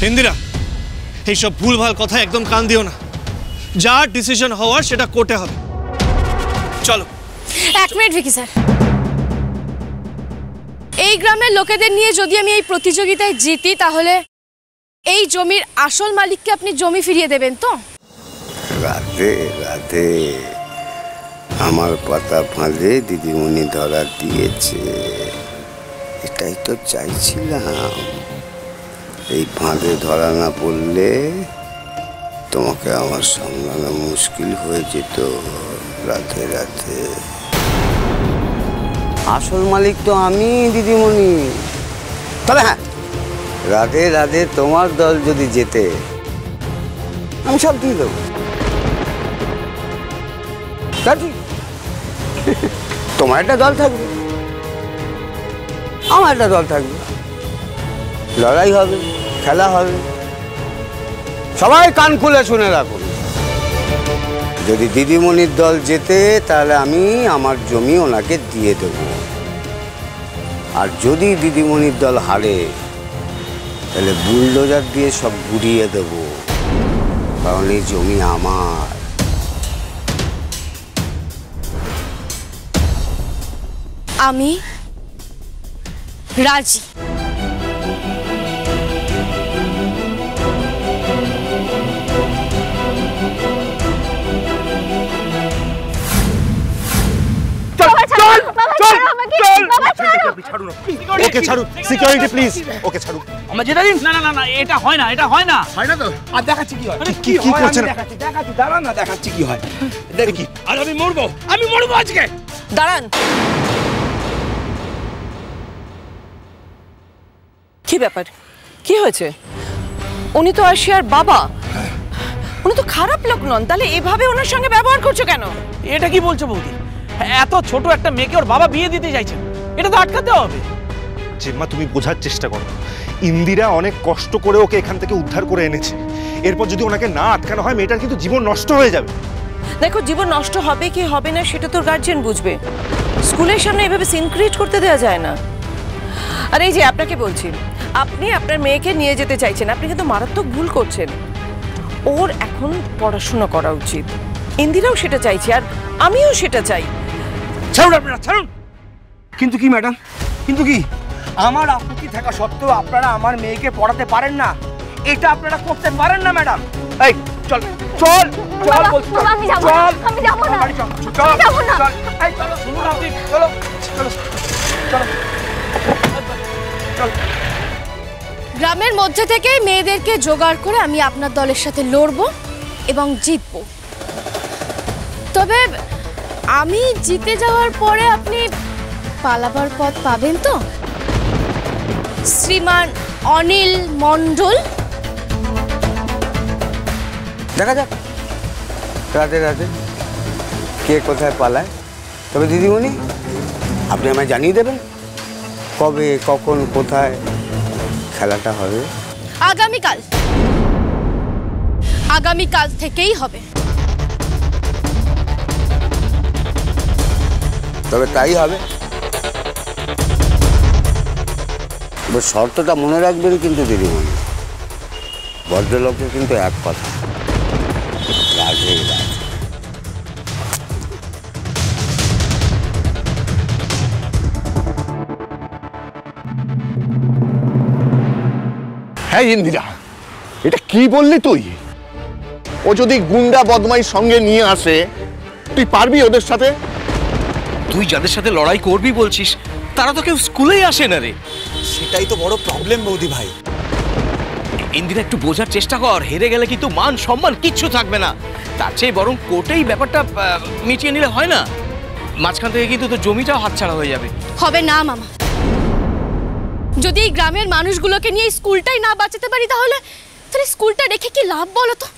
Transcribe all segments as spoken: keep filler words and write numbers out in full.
ইন্দিরা, এইসব ভুলভাল কথা একদম কান দিও না। যা ডিসিশন হওয়ার সেটা কোর্টে হবে। চলো। এক মিনিট ভিকি স্যার, এই গ্রামের লোকেদের নিয়ে যদি আমি এই প্রতিযোগিতায় জিতি তাহলে এই জমির আসল মালিককে আপনি জমি ফিরিয়ে দেবেন তো? রাধে রাধে, আমার পাতা ফাঁদে দিদিমণি ধরা দিয়েছে, এটাই তো চাইছিলাম। এই ফাঁদে ধরা না পড়লে তোমাকে আমার সামলানো মুশকিল হয়ে যেত। রাধে রাধে, আসল মালিক তো আমি দিদিমণি। তবে হ্যাঁ, রাধে রাধে তোমার দল যদি যেতে আমি সব দিয়ে দেবো। তোমার একটা দল থাকবে, আমার একটা দল থাকবে, লড়াই হবে, খেলা হবে। সবাই কান খুলে শুনে রাখুন, যদি দিদিমণির দল যেতে তাহলে আমি আমার জমি ওনাকে দিয়ে দেব, আর যদি দিদিমণির দল হারে তাহলে বুলডোজার দিয়ে সব গুড়িয়ে দেব, কারণ এই জমি আমার। আমি রাজি। ওকে ছাড়ুন, সিকিউরিটি প্লিজ, ওকে ছাড়ুন। আমরা যেটা দিন। না না না, এটা হয় না, এটা হয় না। হয় না তো? আর দেখাচ্ছি কি হয়। কি কি করছেন? দেখাচ্ছি দেখাচ্ছি দাঁড়ান না, দেখাচ্ছি কি হয়। দেখি, আর আমি মরবো, আমি মরবো আজকে। দাঁড়ান, কি ব্যাপার, কি হয়েছে? উনি তো আশিয়ার বাবা, উনি তো খারাপ লোক নন, তাহলে এভাবে ওনার সঙ্গে ব্যবহার করছো কেন? এটা কি বলছো বৌদি? এত ছোট একটা মেয়েকে ওর বাবা বিয়ে দিতে চাইছেন, এটা তো আটকাতে হবে। জিম্মা, তুমি বোঝার চেষ্টা করো। ইন্দিরা অনেক কষ্ট করে ওকে এখান থেকে উদ্ধার করে এনেছে, এরপর যদি ওনাকে না আটকানো হয় মেয়েটার কিন্তু জীবন নষ্ট হয়ে যাবে। দেখো, জীবন নষ্ট হবে কি হবে না সেটা তোর গার্জিয়ান বুঝবে। স্কুলের সামনে এভাবে সিন ক্রিয়েট করতে দেওয়া যায় না। আর এই যে আপনাকে বলছি, আপনি আপনার মেয়েকে নিয়ে যেতে চাইছেন, আপনি কিন্তু মারাত্মক ভুল করছেন। ওর এখন পড়াশোনা করা উচিত, ইন্দিরাও সেটা চাইছে আর আমিও সেটা চাই। ছাড়ুন আপনারা, ছাড়ুন। কিন্তু কি ম্যাডাম, কিন্তু কি? আমার আপত্তি থাকা সত্ত্বেও আপনারা আমার মেয়েকে পড়াতে পারেন না, এটা আপনারা করতে পারেন না ম্যাডাম। এই চল চল চল, আমি যাব না, আমি যাব না, চল যাব না। এই চলো, শুনুন আপনি, চলো চলো চলো চল। গ্রামের মধ্যে থেকে মেয়েদেরকে জোগাড় করে আমি আপনার দলের সাথে লড়বো এবং জিতবো। তবে আমি জিতে যাওয়ার পরে আপনি পালাবার পথ পাবেন তো? শ্রীমান অনিল মণ্ডল। দেখা যাক রাধে রাধে কে কোথায় পালায়। তবে দিদিমণি, আপনি আমায় জানিয়ে দেবেন কবে, কখন, কোথায় খেলাটা হবে? আগামীকাল, আগামীকাল থেকেই হবে। তবে তাই হবে, শর্তটা মনে রাখবেন কিন্তু দিদিমণি, ভদ্রলোকের কিন্তু এক কথা, রাধে রাধে। হ্যাঁ ইন্দিরা, এটা কি বললি তুই? ও যদি গুন্ডা বদমাই সঙ্গে নিয়ে আসে, তুই পারবি ওদের সাথে? তুই যাদের সাথে লড়াই করবি বলছিস তারা তো কেউ স্কুলেই আসে না রে। সেটাই তো বড় প্রবলেম বৌদি ভাই। ইন্দিরা, একটু বোঝার চেষ্টা কর, হেরে গেলে কিন্তু মান সম্মান কিচ্ছু থাকবে না। তার চেয়ে বরং কোর্টেই ব্যাপারটা মিটিয়ে নিলে হয় না? মাঝখান থেকে কিন্তু তো জমিটাও হাতছাড়া হয়ে যাবে। হবে না মামা, যদি এই গ্রামের মানুষগুলোকে নিয়ে স্কুলটাই না বাঁচাতে পারি তাহলে তাহলে স্কুলটা রেখে কি লাভ বলো তো?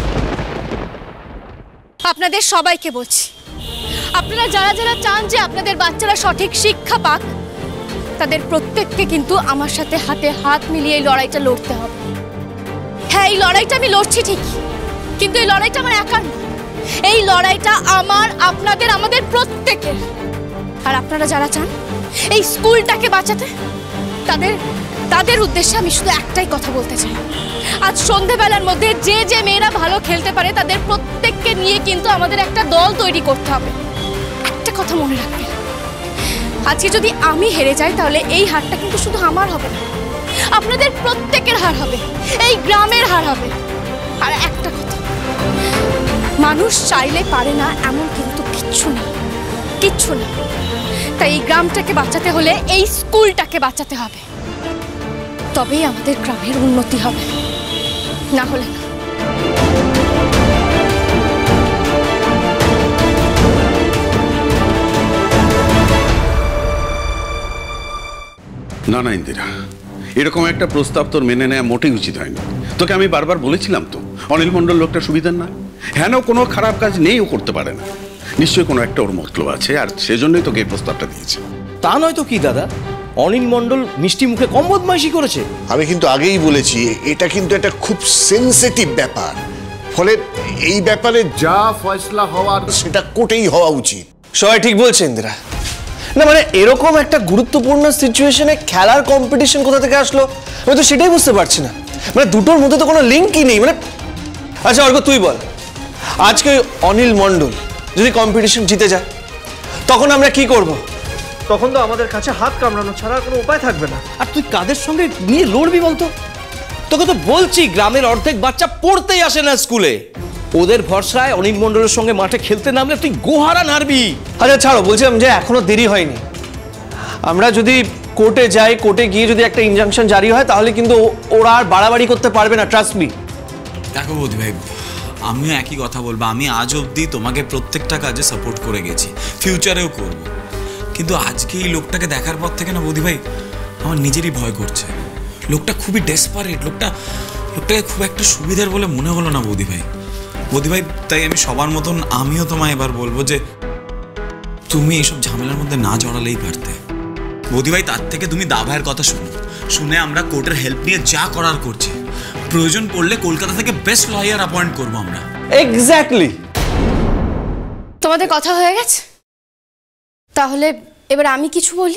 আপনাদের সবাইকে বলছি, আপনারা যারা যারা চান যে আপনাদের বাচ্চারা সঠিক শিক্ষা পাক, তাদের প্রত্যেককে কিন্তু আমার সাথে হাতে হাত মিলিয়ে এই লড়াইটা লড়তে হবে। হ্যাঁ, এই লড়াইটা আমি লড়ছি ঠিকই, কিন্তু এই লড়াইটা আমার একার না, এই লড়াইটা আমার, আপনাদের, আমাদের প্রত্যেকের। আর আপনারা যারা চান এই স্কুলটাকে বাঁচাতে, তাদের তাদের উদ্দেশ্যে আমি শুধু একটাই কথা বলতে চাই, আজ সন্ধেবেলার মধ্যে যে যে মেয়েরা ভালো খেলতে পারে তাদের প্রত্যেককে নিয়ে কিন্তু আমাদের একটা দল তৈরি করতে হবে। একটা কথা মনে রাখবেন, আজকে যদি আমি হেরে যাই তাহলে এই হারটা কিন্তু শুধু আমার হবে না, আপনাদের প্রত্যেকের হার হবে, এই গ্রামের হার হবে। আর একটা কথা, মানুষ চাইলে পারে না এমন কিন্তু কিচ্ছু না, কিচ্ছু না। তাই এই গ্রামটাকে বাঁচাতে হলে এই স্কুলটাকে বাঁচাতে হবে, তবেই আমাদের গ্রামের উন্নতি হবে, না হলে না। না না ইন্দিরা, এরকম একটা প্রস্তাব তোর মেনে নেওয়া মোটেই উচিত হয়নি। তোকে আমি বারবার বলেছিলাম তো, অনিল মণ্ডল লোকটা সুবিধার না, হ্যাঁ কোনো খারাপ কাজ নেই, ও করতে পারে না, নিশ্চয়ই কোনো একটা ওর মতলব আছে, আর সেজন্যই তোকে এই প্রস্তাবটা দিয়েছে। তা নয় তো কি দাদা, অনিল মণ্ডল মিষ্টি মুখে কম বদমাইশি করেছে। আমি কিন্তু আগেই বলেছি এটা কিন্তু একটা খুব সেনসিটিভ ব্যাপার, ফলে এই ব্যাপারে যা ফয়সলা হওয়ার সেটা কোর্টেই হওয়া উচিত। সবাই ঠিক বলছে ইন্দিরা। না মানে এরকম একটা গুরুত্বপূর্ণ সিচুয়েশনে খেলার কম্পিটিশন কোথা থেকে আসলো আমি তো সেটাই বুঝতে পারছি না। মানে দুটোর মধ্যে তো কোনো লিঙ্কই নেই। মানে আচ্ছা অর্ক তুই বল, আজকে অনিল মণ্ডল যদি কম্পিটিশন জিতে যায় তখন আমরা কি করব? তখন তো আমাদের কাছে হাত কামড়ানো ছাড়া কোনো উপায় থাকবে না। আর তুই কাদের সঙ্গে নিয়ে লড়বি বলতো? তোকে তো বলছি গ্রামের অর্ধেক বাচ্চা পড়তেই আসে না স্কুলে, ওদের ভরসায় অনিল মণ্ডলের সঙ্গে মাঠে খেলতে নামলে তুই গোহারা নারবি। আচ্ছা ছাড়ো, বলছিলাম যে এখনো দেরি হয়নি, আমরা যদি কোর্টে যাই, কোর্টে গিয়ে যদি একটা ইনজাংশন জারি হয় তাহলে কিন্তু ওরা আর বাড়াবাড়ি করতে পারবে না, ট্রাস্ট মি। দেখো বৌদি ভাই, আমিও একই কথা বলবো, আমি আজ অবধি তোমাকে প্রত্যেকটা কাজে সাপোর্ট করে গেছি, ফিউচারেও করব, কিন্তু আজকে এই লোকটাকে দেখার পর থেকে না বৌদি ভাই আমার নিজেরই ভয় করছে। লোকটা খুবই ডেসপারেট, লোকটা লোকটাকে খুব একটা সুবিধার বলে মনে হলো না বৌদি ভাই। বৌদি ভাই তাই আমি সবার মতন আমিও তোমায় এবার বলবো যে তুমি এইসব ঝামেলার মধ্যে না জড়ালেই পারতে। বৌদি ভাই তার থেকে তুমি দাভাইয়ের কথা শুনো, শুনে আমরা কোর্টের হেল্প নিয়ে যা করার করছি, প্রয়োজন পড়লে কলকাতা থেকে বেস্ট লয়ার অ্যাপয়েন্ট করবো আমরা। এক্স্যাক্টলি। তোমাদের কথা হয়ে গেছে, তাহলে এবার আমি কিছু বলি।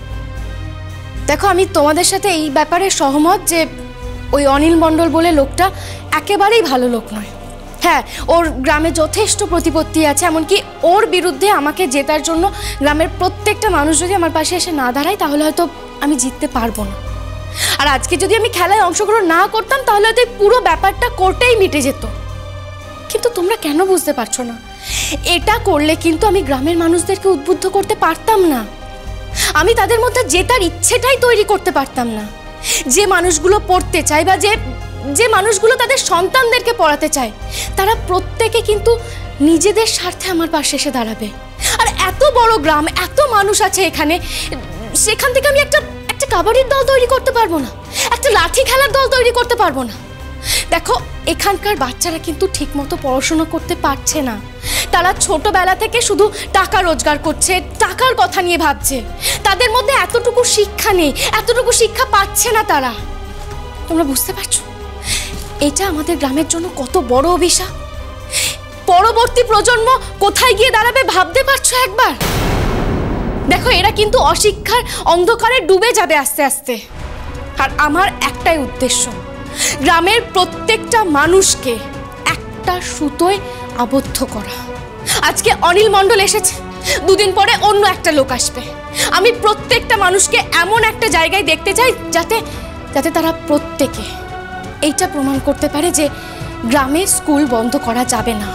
দেখো, আমি তোমাদের সাথে এই ব্যাপারে সহমত যে ওই অনিল মণ্ডল বলে লোকটা একেবারেই ভালো লোক নয়। হ্যাঁ, ওর গ্রামে যথেষ্ট প্রতিপত্তি আছে, এমনকি ওর বিরুদ্ধে আমাকে জেতার জন্য গ্রামের প্রত্যেকটা মানুষ যদি আমার পাশে এসে না দাঁড়ায় তাহলে হয়তো আমি জিততে পারবো না। আর আজকে যদি আমি খেলায় অংশগ্রহণ না করতাম তাহলে হয়তো পুরো ব্যাপারটা কোর্টেই মিটে যেত। কিন্তু তোমরা কেন বুঝতে পারছো না? এটা করলে কিন্তু আমি গ্রামের মানুষদেরকে উদ্বুদ্ধ করতে পারতাম না, আমি তাদের মধ্যে জেতার ইচ্ছেটাই তৈরি করতে পারতাম না। যে মানুষগুলো পড়তে চায় বা যে যে মানুষগুলো তাদের সন্তানদেরকে পড়াতে চায় তারা প্রত্যেকে কিন্তু নিজেদের স্বার্থে আমার পাশে এসে দাঁড়াবে। আর এত বড় গ্রাম, এত মানুষ আছে এখানে, সেখান থেকে আমি একটা একটা কাবাডির দল তৈরি করতে পারবো না, একটা লাঠি খেলার দল তৈরি করতে পারবো না। দেখো, এখানকার বাচ্চারা কিন্তু ঠিকমতো পড়াশোনা করতে পারছে না, তারা ছোটবেলা থেকে শুধু টাকা রোজগার করছে, টাকার কথা নিয়ে ভাবছে, তাদের মধ্যে এতটুকু শিক্ষা নেই, এতটুকু শিক্ষা পাচ্ছে না তারা। তোমরা বুঝতে পারছো এটা আমাদের গ্রামের জন্য কত বড় অভিশাপ? পরবর্তী প্রজন্ম কোথায় গিয়ে দাঁড়াবে ভাবতে পারছো একবার? দেখো, এরা কিন্তু অশিক্ষার অন্ধকারে ডুবে যাবে আস্তে আস্তে। আর আমার একটাই উদ্দেশ্য, গ্রামের প্রত্যেকটা মানুষকে একটা সুতোয় আবদ্ধ করা। আজকে অনিল মণ্ডল এসেছে, দুদিন পরে অন্য একটা লোক আসবে। আমি প্রত্যেকটা মানুষকে এমন একটা জায়গায় দেখতে চাই যাতে যাতে তারা প্রত্যেকে এইটা প্রমাণ করতে পারে যে গ্রামে স্কুল বন্ধ করা যাবে না।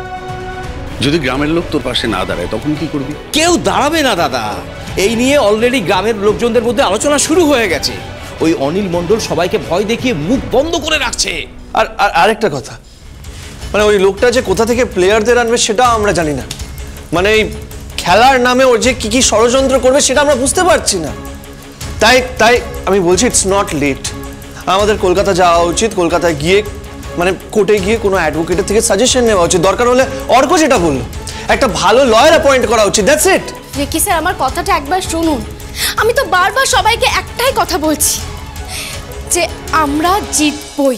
যদি গ্রামের লোক তোর পাশে না দাঁড়ায় তখন কি করবি? কেউ দাঁড়াবে না দাদা, এই নিয়ে অলরেডি গ্রামের লোকজনদের মধ্যে আলোচনা শুরু হয়ে গেছে। ওই অনিল মণ্ডল সবাইকে ভয় দেখিয়ে মুখ বন্ধ করে রাখছে। আর আরেকটা কথা, মানে ওই লোকটা যে কোথা থেকে প্লেয়ারদের আনবে সেটাও আমরা জানি না। মানে এই খেলার নামে ওর যে কি কি ষড়যন্ত্র করবে সেটা আমরা বুঝতে পারছি না। তাই তাই আমি বলছি ইটস নট লেট, আমাদের কলকাতা যাওয়া উচিত, কলকাতায় গিয়ে মানে কোর্টে গিয়ে কোনো অ্যাডভোকেটের থেকে সাজেশন নেওয়া উচিত, দরকার হলে অর্ক যেটা বললো একটা ভালো লয়ার অ্যাপয়েন্ট করা উচিত। That's it. রেকি স্যার, আমার কথাটা একবার শুনুন। আমি তো বারবার সবাইকে একটাই কথা বলছি যে আমরা জিতবই।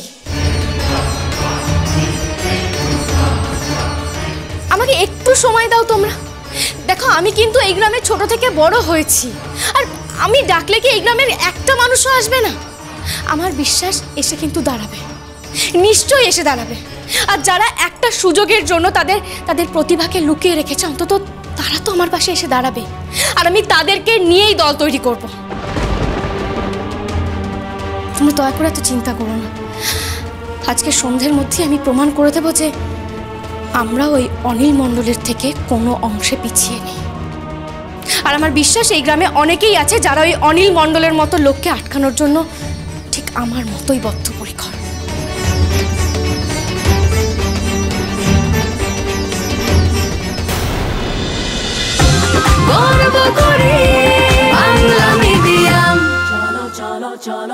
আমাকে একটু সময় দাও তোমরা। দেখো, আমি কিন্তু এই গ্রামে ছোট থেকে বড় হয়েছি, আর আমি ডাকলে কি এই গ্রামের একটা মানুষও আসবে না? আমার বিশ্বাস এসে কিন্তু দাঁড়াবে, নিশ্চয়ই এসে দাঁড়াবে। আর যারা একটা সুযোগের জন্য তাদের তাদের প্রতিভাকে লুকিয়ে রেখেছে, অন্তত তারা তো আমার পাশে এসে দাঁড়াবে। আর আমি তাদেরকে নিয়েই দল তৈরি করব। তুমি দয়া করে এত চিন্তা করো না। আজকে সন্ধ্যের মধ্যে আমি প্রমাণ করে দেবো যে আমরা ওই অনিল মণ্ডলের থেকে কোনো অংশে পিছিয়ে নেই। আর আমার বিশ্বাস এই গ্রামে অনেকেই আছে যারা ওই অনিল মণ্ডলের মতো লোককে আটকানোর জন্য ঠিক আমার মতোই বদ্ধপরিকর। গর্ব করে বাংলা মিডিয়াম। চলো চলো চলো